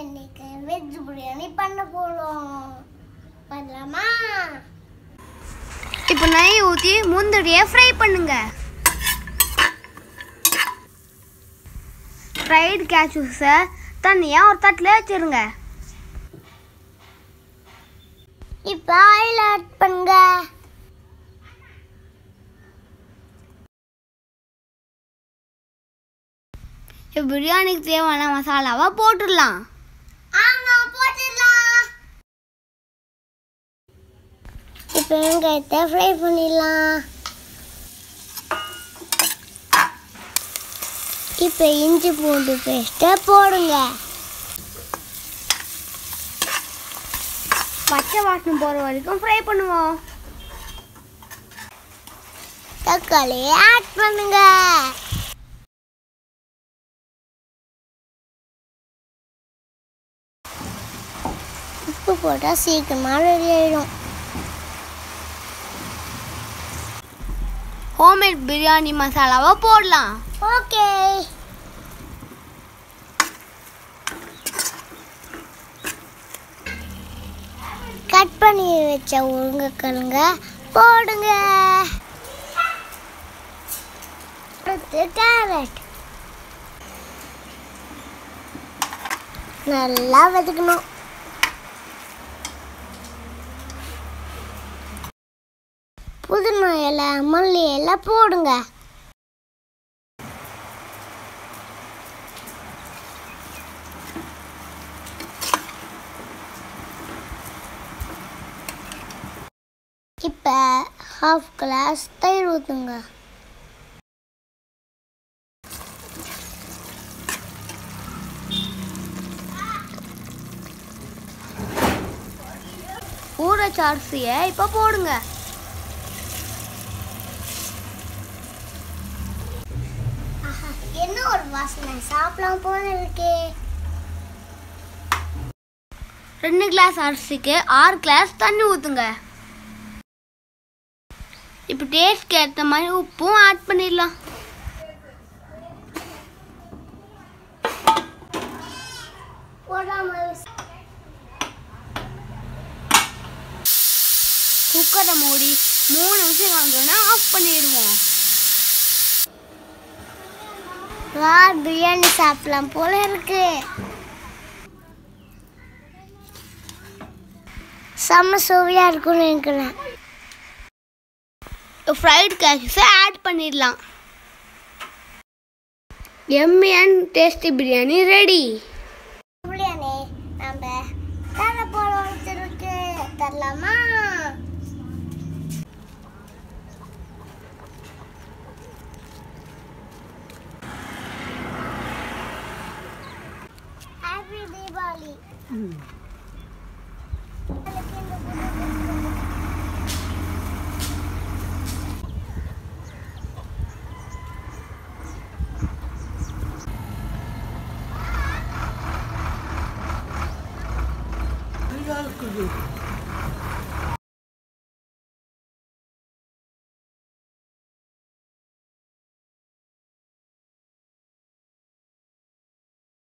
இன்னைக்கு வெஜ் பிரியாணி பண்ண போறோம். பண்ணலாமா? இப்போ நெய் ஊற்றி முந்திரியை ஃப்ரை பண்ணுங்க. ஃப்ரைடு கேஷ்யூஸை தனியாக ஒரு தட்டில் வச்சிருங்க. இப்போ ஆயில் ஆட் பண்ணுங்க. இப்போ பிரியாணிக்கு தேவையான மசாலாவை போட்டுடலாம். ஆமா, போட்டுடலாம். இப்போ வெங்காயத்தை ஃப்ரை பண்ணிடலாம். இப்போ இஞ்சி பூண்டு பேஸ்ட்டை போடுங்க. பச்சை வாசனை போகிற வரைக்கும் ஃப்ரை பண்ணுவோம். தக்காளி ஆட் பண்ணுங்க. உப்பு போட்டால் சீக்கிரமாக ரெடி ஆயிடும். ஹோம்மேட் பிரியாணி மசாலாவை போடலாம். ஓகே. கட் பண்ணி வச்ச உருளைக்கிழங்க போடுங்க. அடுத்து கேரட் நல்லா வதக்கணும். புதினா இலை மல்லி இலை போடுங்க. இப்போ 1/2 கிளாஸ் தயிர் ஊற்றுங்க. ஊற வச்ச அரிசியை இப்போ போடுங்க. என்ன ஒரு வாசனை, சாப்பிடலாம் போல இருக்கு. 2 கிளாஸ் அரிசிக்கு 6 கிளாஸ் தண்ணி ஊற்றுங்க. இப்போ டேஸ்ட்க்கு ஏற்ற மாதிரி உப்பும் ஆட் பண்ணிடலாம். குக்கரை மூடி 3 நிமிஷம் வாங்கினா ஆஃப் பண்ணிடுவோம். பிரியாணி சாப்பிடலாம் போல இருக்கு. செம்ம சுவையா இருக்கும்னு நினைக்கிறேன். ஃப்ரைடு கேஷ்யூஸை ஆட் பண்ணிடலாம். Yummy and tasty biryani ready. Biryani நம்ம தர போல ஒருத்தருக்கு தரலாமா? ஹாப்பி தீபாவளி.